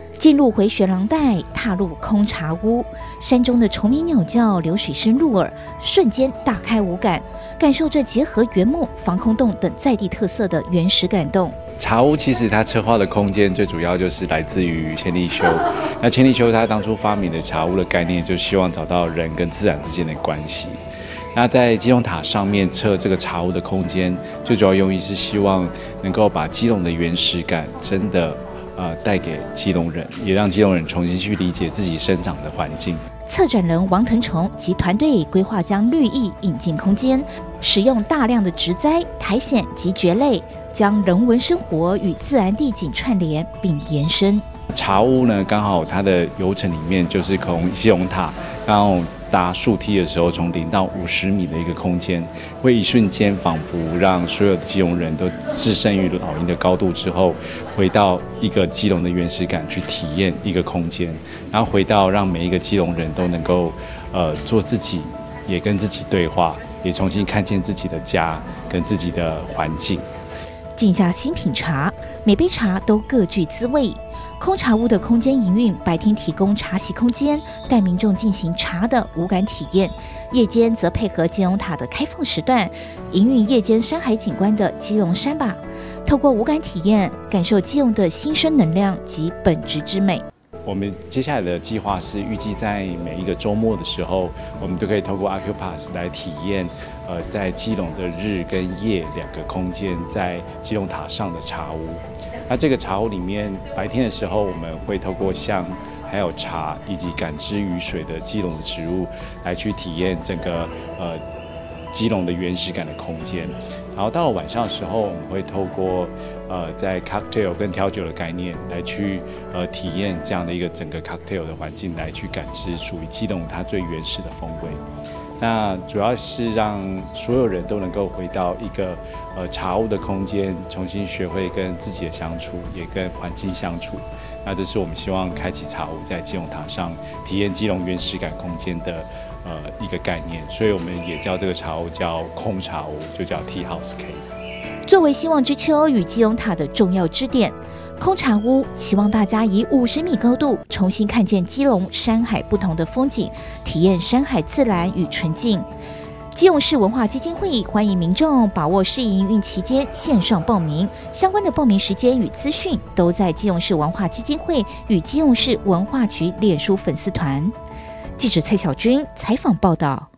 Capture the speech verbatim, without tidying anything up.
进入回旋廊带，踏入空茶屋，山中的虫鸣鸟叫、流水声入耳，瞬间大开五感，感受着结合原木、防空洞等在地特色的原始感动。 茶屋其实它策划的空间最主要就是来自于千利休。那千利休他当初发明的茶屋的概念，就希望找到人跟自然之间的关系。那在基隆塔上面测这个茶屋的空间，最主要用意是希望能够把基隆的原始感真的呃带给基隆人，也让基隆人重新去理解自己生长的环境。 策展人王腾崇及团队规划将绿意引进空间，使用大量的植栽、苔藓及蕨类，将人文生活与自然地景串联并延伸。 茶屋呢，刚好它的游程里面就是从基隆塔，然后搭树梯的时候，从零到五十米的一个空间，会一瞬间仿佛让所有的基隆人都置身于老鹰的高度之后，回到一个基隆的原始感去体验一个空间，然后回到让每一个基隆人都能够呃做自己，也跟自己对话，也重新看见自己的家跟自己的环境。 静下心品茶，每杯茶都各具滋味。空茶屋的空间营运，白天提供茶席空间，带民众进行茶的五感体验；夜间则配合基隆塔的开放时段，营运夜间山海景观的基隆山吧。透过五感体验，感受基隆的新生能量及本质之美。 我们接下来的计划是预计在每一个周末的时候，我们都可以透过 Acupass 来体验，呃，在基隆的日跟夜两个空间，在基隆塔上的茶屋。那这个茶屋里面，白天的时候我们会透过香、还有茶以及感知雨水的基隆的植物，来去体验整个呃基隆的原始感的空间。然后到了晚上的时候，我们会透过呃在 cocktail 跟调酒的概念来去呃体验这样的一个整个 cocktail 的环境，来去感知属于基隆它最原始的风味。那主要是让所有人都能够回到一个呃茶屋的空间，重新学会跟自己的相处，也跟环境相处。那这是我们希望开启茶屋在基隆塔上体验基隆原始感空间的呃一个概念，所以我们也叫这个茶屋叫空茶屋，就叫 Tea House Cave。 作为希望之丘与基隆塔的重要支点，空茶屋期望大家以五十米高度重新看见基隆山海不同的风景，体验山海自然与纯净。基隆市文化基金会欢迎民众把握试营运期间线上报名，相关的报名时间与资讯都在基隆市文化基金会与基隆市文化局脸书粉丝团。记者蔡小军采访报道。